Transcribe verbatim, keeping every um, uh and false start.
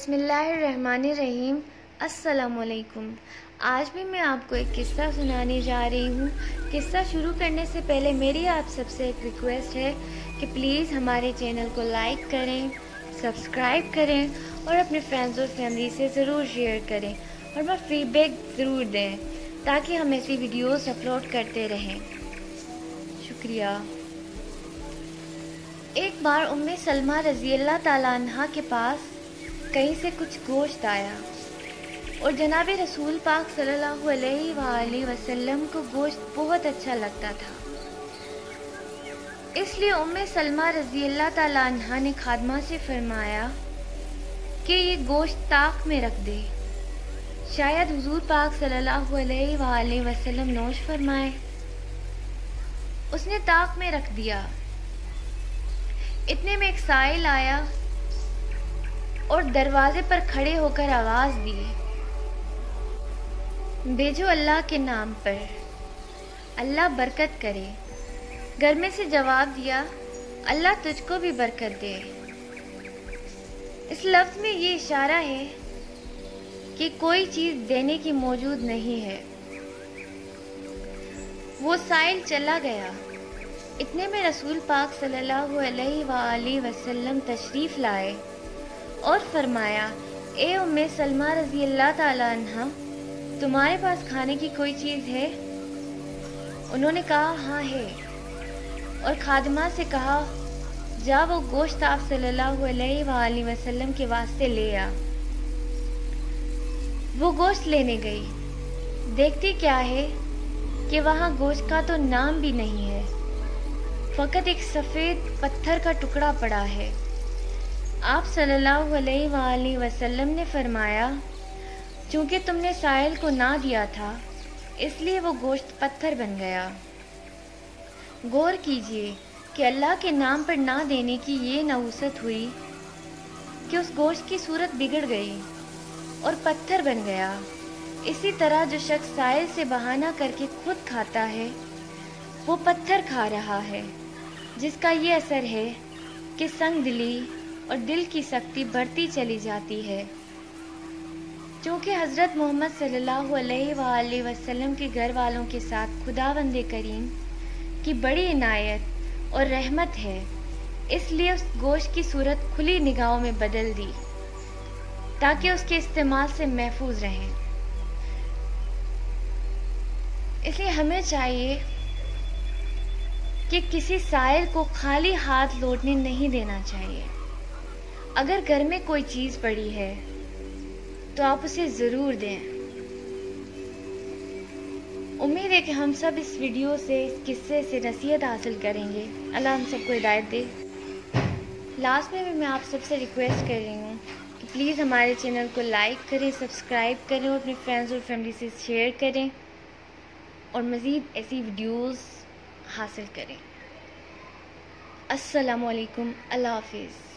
بسم اللہ الرحمن الرحیم۔ السلام علیکم۔ آج بھی میں آپ کو ایک قصہ سنانے جا رہی ہوں۔ قصہ شروع کرنے سے پہلے میری آپ سب سے ایک ریکویسٹ ہے کہ پلیز ہمارے چینل کو لائک کریں، سبسکرائب کریں اور اپنے فرینڈز اور فیملی سے ضرور شیئر کریں اور میں فیڈ بیک ضرور دیں تاکہ ہم ایسی ویڈیوز اپلوڈ کرتے رہیں۔ شکریہ۔ ایک بار ام سلمہ رضی اللہ تعالیٰ عنہ کے پاس کہیں سے کچھ گوشت آیا اور جناب رسول پاک صلی اللہ علیہ وآلہ وسلم کو گوشت بہت اچھا لگتا تھا۔ اس لیے ام سلمہ رضی اللہ تعالیٰ عنہ نے خادمہ سے فرمایا کہ یہ گوشت طاق میں رکھ دے، شاید حضور پاک صلی اللہ علیہ وآلہ وسلم نوش فرمائے۔ اس نے طاق میں رکھ دیا۔ اتنے میں ایک سائل آیا اور دروازے پر کھڑے ہو کر آواز دی، بھیجو اللہ کے نام پر، اللہ برکت کرے۔ گھر میں سے جواب دیا، اللہ تجھ کو بھی برکت دے۔ اس لفظ میں یہ اشارہ ہے کہ کوئی چیز دینے کی موجود نہیں ہے۔ وہ سائل چلا گیا۔ اتنے میں رسول پاک صلی اللہ علیہ وآلہ وسلم تشریف لائے اور فرمایا، اے ام سلمہ رضی اللہ تعالیٰ عنہ، تمہارے پاس کھانے کی کوئی چیز ہے؟ انہوں نے کہا، ہاں ہے، اور خادمہ سے کہا، جا وہ گوشت آپ صلی اللہ علیہ وآلہ وسلم کے واسطے لے آ۔ وہ گوشت لینے گئی۔ دیکھتی کیا ہے کہ وہاں گوشت کا تو نام بھی نہیں ہے، فقط ایک سفید پتھر کا ٹکڑا پڑا ہے۔ آپ صلی اللہ علیہ وآلہ وسلم نے فرمایا، چونکہ تم نے سائل کو نہ دیا تھا اس لیے وہ گوشت پتھر بن گیا۔ غور کیجئے کہ اللہ کے نام پر نہ دینے کی یہ نحوست ہوئی کہ اس گوشت کی صورت بگڑ گئی اور پتھر بن گیا۔ اسی طرح جو شخص سائل سے بہانہ کر کے خود کھاتا ہے وہ پتھر کھا رہا ہے، جس کا یہ اثر ہے کہ سنگ دلی اور دل کی سختی بڑھتی چلی جاتی ہے۔ چونکہ حضرت محمد صلی اللہ علیہ وآلہ وسلم کے گھر والوں کے ساتھ خداوند کریم کی بڑی عنایت اور رحمت ہے، اس لیے اس گوشت کی صورت کھلی نگاہوں میں بدل دی تاکہ اس کے استعمال سے محفوظ رہیں۔ اس لیے ہمیں چاہیے کہ کسی سائل کو خالی ہاتھ لوٹنے نہیں دینا چاہیے۔ اگر گھر میں کوئی چیز پڑی ہے تو آپ اسے ضرور دیں۔ امید ہے کہ ہم سب اس ویڈیو سے، اس قصے سے نصیحت حاصل کریں گے۔ اللہ ہم سب کو ہدایت دے۔ لاسٹ میں بھی میں آپ سب سے ریکویسٹ کر رہی ہوں کہ پلیز ہمارے چینل کو لائک کریں، سبسکرائب کریں اور اپنے فرینڈز اور فیملی سے شیئر کریں اور مزید ایسی ویڈیوز حاصل کریں۔ السلام علیکم، اللہ حافظ۔